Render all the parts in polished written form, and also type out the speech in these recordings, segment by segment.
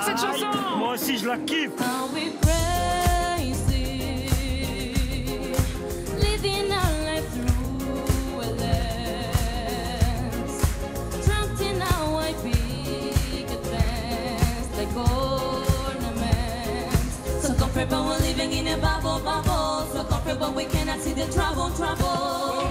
cette chanson. Moi aussi, je la kiffe. But we're living in a bubble, bubble. So comfortable we cannot see the trouble, trouble.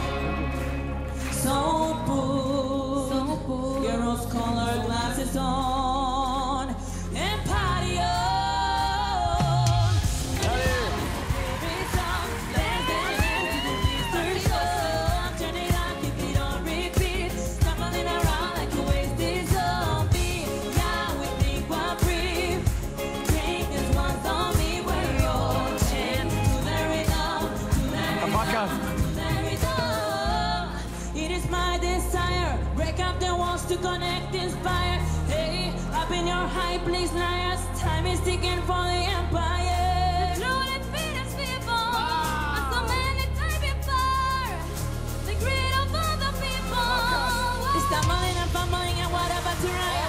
So put your rose-colored glasses on and party on. Every song, dance, dance, dance to the Easter song. Turn it on, keep it on repeat. Stumbling around like a wasted zombie. Yeah, we think we're free. Drink this one zombie. It is my desire, break up the walls to connect, inspire. Hey, up in your high place, liars. Time is ticking for the empire. The truth that feeds people, as so many times before. The greed of other people. It's stumbling and fumbling and whatever to riot.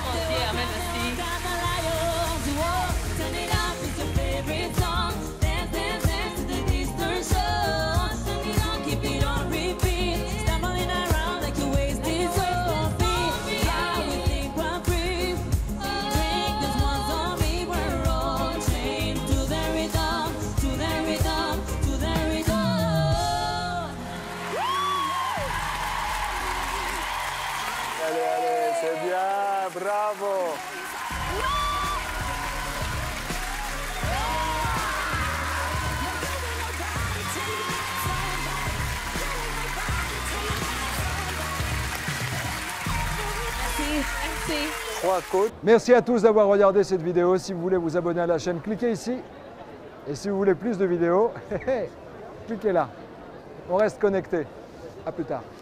Turn it up, it's your favorite song. Dance, dance, dance to the Easter song. Turn it on, keep it on repeat. Stumbling around like you wasted zombie. Yeah, we think we're free. Drink this one zombie, we're all chained to the rhythm, to the rhythm, to the rhythm. Allez, allez, c'est bien, bravo. Merci. 3 côtes. Merci à tous d'avoir regardé cette vidéo. Si vous voulez vous abonner à la chaîne, cliquez ici. Et si vous voulez plus de vidéos, cliquez là. On reste connecté. À plus tard.